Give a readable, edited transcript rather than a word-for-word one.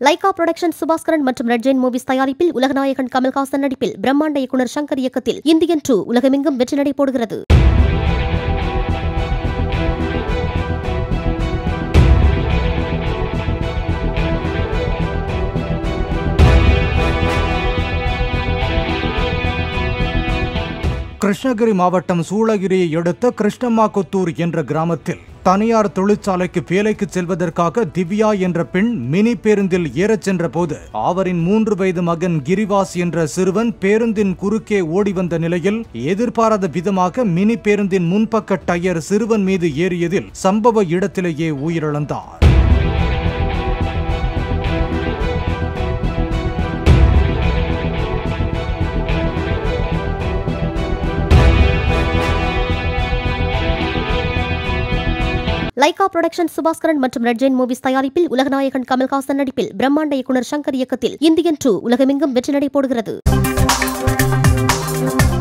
Lyca production Subaskaran மற்றும் red Jain movies தயாரிப்பில் உலகநாயகன் கமல்ஹாசன் நடிப்பில் பிரம்மாண்ட இயக்குனர் சங்கர் இயக்கத்தில் இந்தியன் 2 உலகமெங்கும் வெற்றி நடை போடுகிறது. கிருஷ்ணகிரி மாவட்டம் சூளகிரியை அடுத்த கிருஷ்ணம்மாகொத்தூர் என்ற கிராமத்தில் தனியார் தொழிற்சாலைக்கு வேலைக்கு செல்வதற்காக திவ்யா என்ற பெண் மினி பேருந்தில் ஏறச் சென்ற போது அவரின் 3 வயது மகன் கிரிவாஸ் என்ற சிறுவன் பேருந்தின் குறுக்கே ஓடி வந்த நிலையில் எதிர்பாராத விதமாக மினி பேருந்தின் முன்பக்க டயர் சிறுவன் மீது ஏறியதில் சம்பவ இடத்திலேயே உயிரிழந்தார். லைகா புரொடக்ஷன் சுபாஸ்கரன் மற்றும் ரெட் ஜெயின் மூவிஸ் தயாரிப்பில் உலகநாயகன் கமல்ஹாசன் நடிப்பில் பிரம்மாண்ட இயக்குனர் சங்கர் இயக்கத்தில் இந்தியன் 2 உலகமெங்கும் வெற்றி நடை போடுகிறது.